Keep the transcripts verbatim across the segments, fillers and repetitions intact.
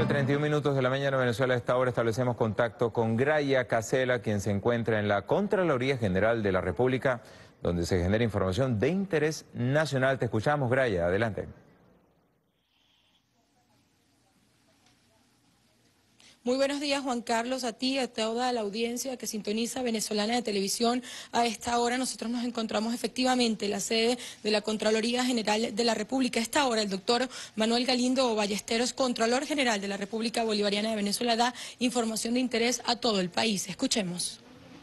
nueve treinta y un minutos de la mañana en Venezuela. A esta hora establecemos contacto con Graya Casela, quien se encuentra en la Contraloría General de la República, donde se genera información de interés nacional. Te escuchamos, Graya. Adelante. Muy buenos días, Juan Carlos, a ti, a toda la audiencia que sintoniza Venezolana de Televisión. A esta hora nosotros nos encontramos efectivamente en la sede de la Contraloría General de la República. A esta hora el doctor Manuel Galindo Ballesteros, Contralor General de la República Bolivariana de Venezuela, da información de interés a todo el país. Escuchemos.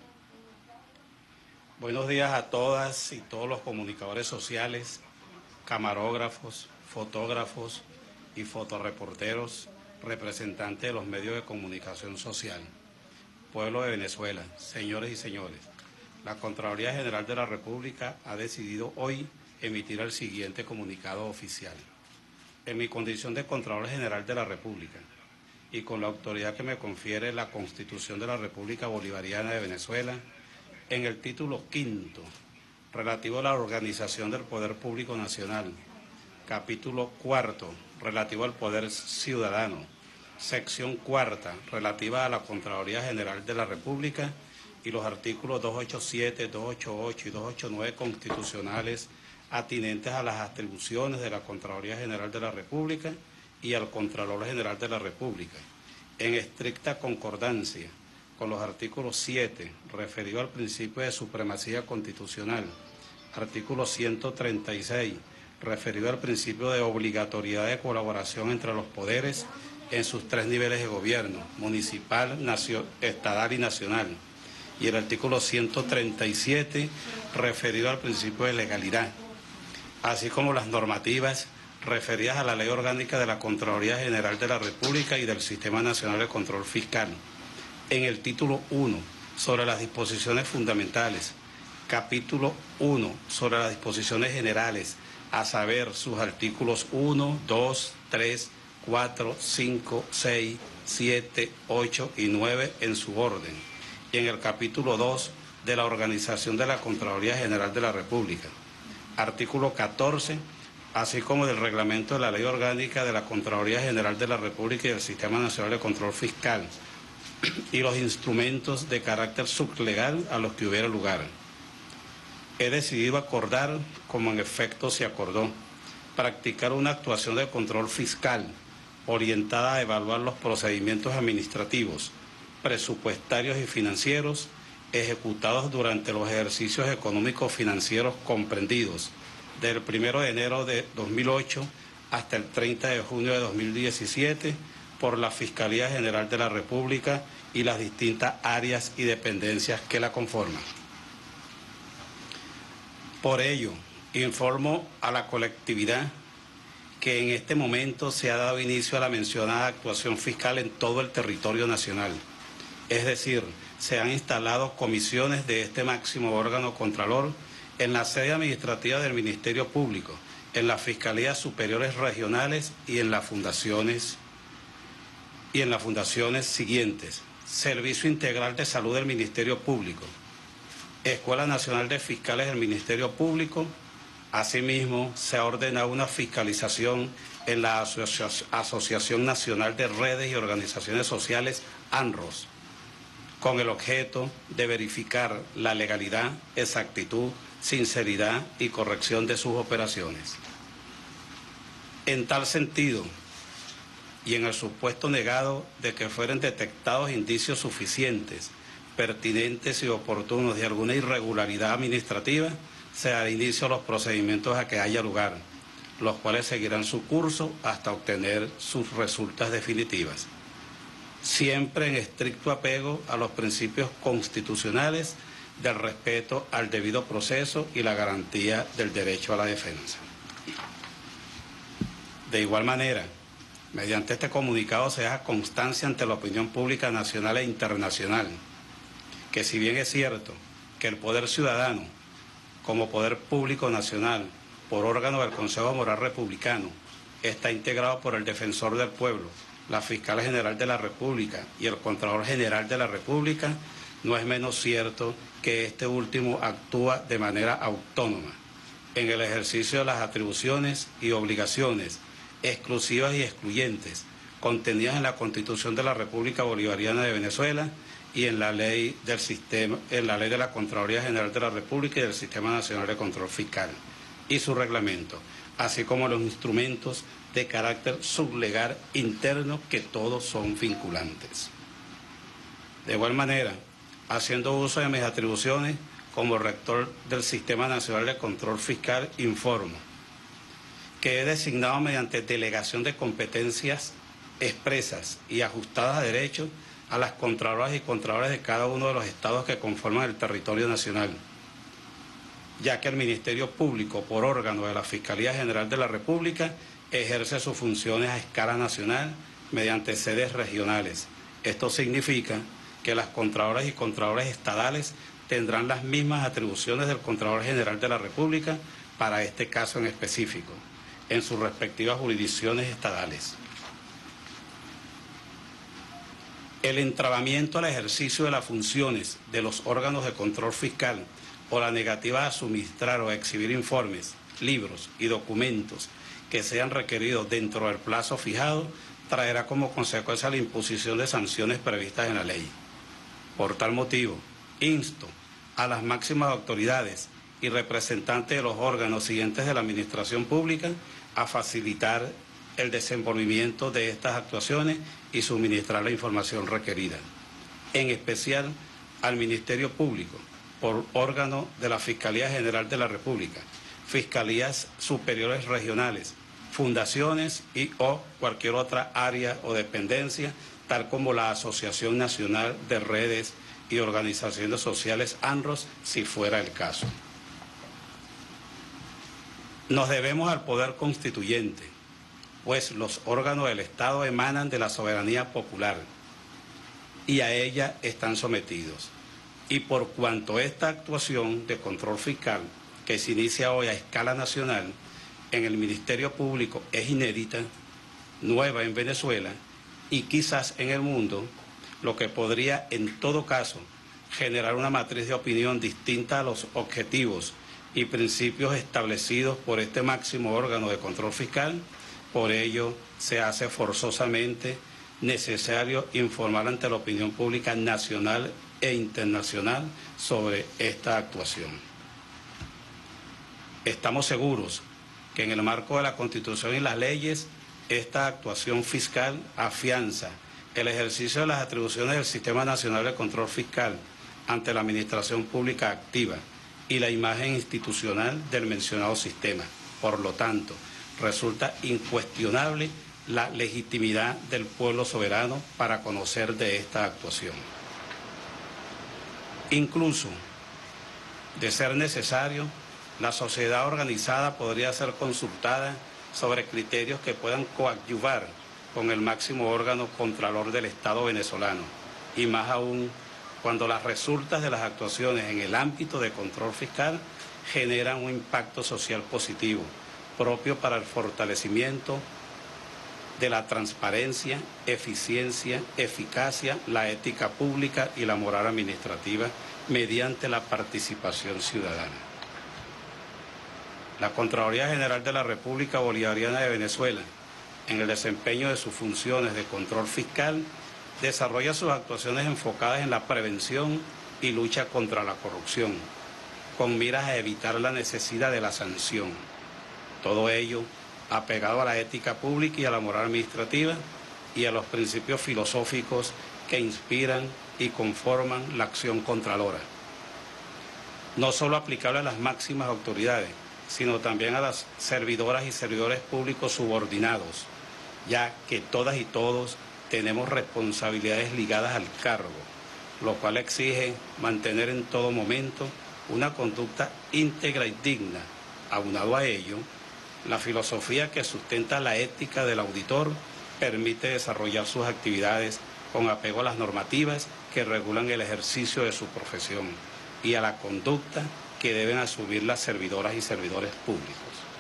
Buenos días a todas y todos los comunicadores sociales, camarógrafos, fotógrafos y fotoreporteros, representantes de los medios de comunicación social, pueblo de Venezuela, señores y señores. La Contraloría General de la República ha decidido hoy emitir el siguiente comunicado oficial. En mi condición de Contralor General de la República y con la autoridad que me confiere la Constitución de la República Bolivariana de Venezuela, en el título quinto, relativo a la organización del Poder Público Nacional, capítulo cuarto, relativo al Poder Ciudadano, sección cuarta, relativa a la Contraloría General de la República, y los artículos doscientos ochenta y siete, doscientos ochenta y ocho y doscientos ochenta y nueve constitucionales atinentes a las atribuciones de la Contraloría General de la República y al Contralor General de la República, en estricta concordancia con los artículos siete, referido al principio de supremacía constitucional, artículo ciento treinta y seis, referido al principio de obligatoriedad de colaboración entre los poderes en sus tres niveles de gobierno, municipal, estatal y nacional, y el artículo ciento treinta y siete, referido al principio de legalidad, así como las normativas referidas a la Ley Orgánica de la Contraloría General de la República y del Sistema Nacional de Control Fiscal. En el título uno, sobre las disposiciones fundamentales, capítulo uno, sobre las disposiciones generales, a saber, sus artículos uno, dos, tres, cuatro, cinco, seis, siete, ocho y nueve en su orden. Y en el capítulo dos de la organización de la Contraloría General de la República. Artículo catorce, así como del reglamento de la Ley Orgánica de la Contraloría General de la República y del Sistema Nacional de Control Fiscal, y los instrumentos de carácter sublegal a los que hubiera lugar. He decidido acordar, como en efecto se acordó, practicar una actuación de control fiscal orientada a evaluar los procedimientos administrativos, presupuestarios y financieros ejecutados durante los ejercicios económicos financieros comprendidos del primero de enero de dos mil ocho hasta el treinta de junio de dos mil diecisiete por la Fiscalía General de la República y las distintas áreas y dependencias que la conforman. Por ello, informo a la colectividad que en este momento se ha dado inicio a la mencionada actuación fiscal en todo el territorio nacional. Es decir, se han instalado comisiones de este máximo órgano contralor en la sede administrativa del Ministerio Público, en las Fiscalías Superiores Regionales y en las fundaciones, y en las fundaciones siguientes: Servicio Integral de Salud del Ministerio Público, Escuela Nacional de Fiscales del Ministerio Público. Asimismo, se ha ordenado una fiscalización en la Asocia- Asociación Nacional de Redes y Organizaciones Sociales, ANROS, con el objeto de verificar la legalidad, exactitud, sinceridad y corrección de sus operaciones. En tal sentido, y en el supuesto negado de que fueren detectados indicios suficientes, pertinentes y oportunos de alguna irregularidad administrativa, se dará inicio a los procedimientos a que haya lugar, los cuales seguirán su curso hasta obtener sus resultas definitivas, siempre en estricto apego a los principios constitucionales del respeto al debido proceso y la garantía del derecho a la defensa. De igual manera, mediante este comunicado se deja constancia ante la opinión pública nacional e internacional que, si bien es cierto que el Poder Ciudadano, como Poder Público Nacional, por órgano del Consejo Moral Republicano, está integrado por el Defensor del Pueblo, la Fiscal General de la República y el Contralor General de la República, no es menos cierto que este último actúa de manera autónoma en el ejercicio de las atribuciones y obligaciones exclusivas y excluyentes contenidas en la Constitución de la República Bolivariana de Venezuela y en la ley del sistema, en la ley de la Contraloría General de la República y del Sistema Nacional de Control Fiscal y su reglamento, así como los instrumentos de carácter sublegal interno que todos son vinculantes. De igual manera, haciendo uso de mis atribuciones como rector del Sistema Nacional de Control Fiscal, informo que he designado mediante delegación de competencias expresas y ajustadas a derecho a las contraloras y contralores de cada uno de los estados que conforman el territorio nacional, ya que el Ministerio Público, por órgano de la Fiscalía General de la República, ejerce sus funciones a escala nacional mediante sedes regionales. Esto significa que las contraloras y contralores estadales tendrán las mismas atribuciones del Contralor General de la República para este caso en específico, en sus respectivas jurisdicciones estadales. El entrabamiento al ejercicio de las funciones de los órganos de control fiscal o la negativa a suministrar o a exhibir informes, libros y documentos que sean requeridos dentro del plazo fijado traerá como consecuencia la imposición de sanciones previstas en la ley. Por tal motivo, insto a las máximas autoridades y representantes de los órganos siguientes de la Administración Pública a facilitar el desenvolvimiento de estas actuaciones y suministrar la información requerida. En especial al Ministerio Público, por órgano de la Fiscalía General de la República, Fiscalías Superiores Regionales, fundaciones y o cualquier otra área o dependencia, tal como la Asociación Nacional de Redes y Organizaciones Sociales ANROS, si fuera el caso. Nos debemos al poder constituyente, pues los órganos del Estado emanan de la soberanía popular y a ella están sometidos. Y por cuanto esta actuación de control fiscal que se inicia hoy a escala nacional en el Ministerio Público es inédita, nueva en Venezuela y quizás en el mundo, lo que podría en todo caso generar una matriz de opinión distinta a los objetivos y principios establecidos por este máximo órgano de control fiscal. Por ello, se hace forzosamente necesario informar ante la opinión pública nacional e internacional sobre esta actuación. Estamos seguros que en el marco de la Constitución y las leyes, esta actuación fiscal afianza el ejercicio de las atribuciones del Sistema Nacional de Control Fiscal ante la Administración Pública activa y la imagen institucional del mencionado sistema. Por lo tanto, resulta incuestionable la legitimidad del pueblo soberano para conocer de esta actuación. Incluso, de ser necesario, la sociedad organizada podría ser consultada sobre criterios que puedan coadyuvar con el máximo órgano contralor del Estado venezolano, y más aún cuando las resultas de las actuaciones en el ámbito de control fiscal generan un impacto social positivo, propio para el fortalecimiento de la transparencia, eficiencia, eficacia, la ética pública y la moral administrativa mediante la participación ciudadana. La Contraloría General de la República Bolivariana de Venezuela, en el desempeño de sus funciones de control fiscal, desarrolla sus actuaciones enfocadas en la prevención y lucha contra la corrupción, con miras a evitar la necesidad de la sanción. Todo ello apegado a la ética pública y a la moral administrativa y a los principios filosóficos que inspiran y conforman la acción contralora. No solo aplicable a las máximas autoridades, sino también a las servidoras y servidores públicos subordinados, ya que todas y todos tenemos responsabilidades ligadas al cargo, lo cual exige mantener en todo momento una conducta íntegra y digna. Aunado a ello, la filosofía que sustenta la ética del auditor permite desarrollar sus actividades con apego a las normativas que regulan el ejercicio de su profesión y a la conducta que deben asumir las servidoras y servidores públicos.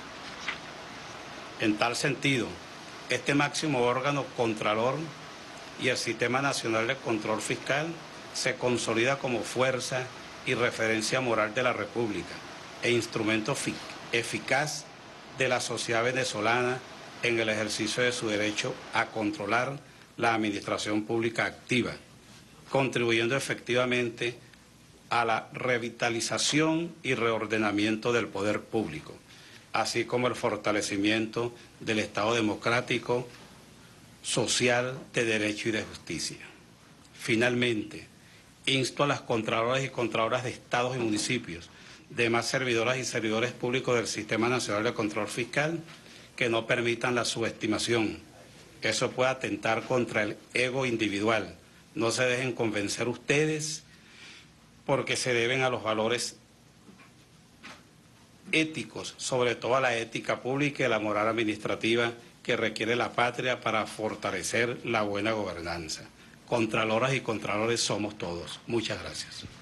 En tal sentido, este máximo órgano contralor y el Sistema Nacional de Control Fiscal se consolida como fuerza y referencia moral de la República e instrumento eficaz de la sociedad venezolana en el ejercicio de su derecho a controlar la administración pública activa, contribuyendo efectivamente a la revitalización y reordenamiento del poder público, así como el fortalecimiento del Estado democrático, social, de derecho y de justicia. Finalmente, insto a las contraloras y contraloras de estados y municipios, demás servidoras y servidores públicos del Sistema Nacional de Control Fiscal, que no permitan la subestimación. Eso puede atentar contra el ego individual. No se dejen convencer ustedes, porque se deben a los valores éticos, sobre todo a la ética pública y la moral administrativa que requiere la patria para fortalecer la buena gobernanza. Contraloras y contralores somos todos. Muchas gracias.